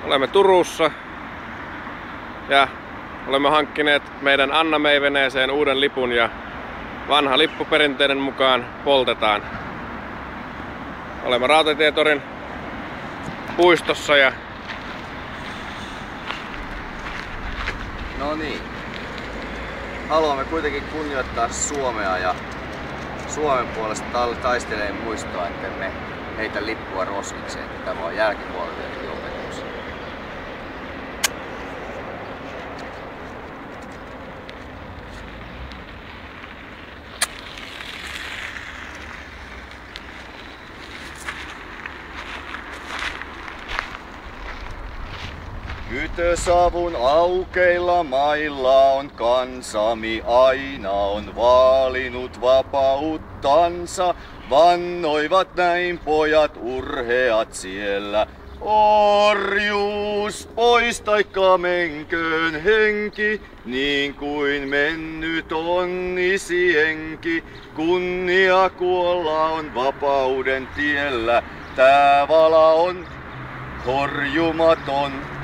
Olemme Turussa ja olemme hankkineet meidän Anna Mei-veneeseen uuden lipun ja vanha lippu perinteiden mukaan poltetaan. Olemme Rautatietorin puistossa ja no niin. Haluamme kuitenkin kunnioittaa Suomea ja Suomen puolesta taistelee muistoa, että me heitä lippua roskikseen. Tämä on jälkipuolelta opetus. Kytösavun aukeilla mailla on kansami, aina on vaalinut vapauttansa. Vannoivat näin pojat urheat siellä. Orjuus pois taikka menköön henki, niin kuin mennyt onnisi henki. Kunnia kuolla on vapauden tiellä, tää vala on horjumaton.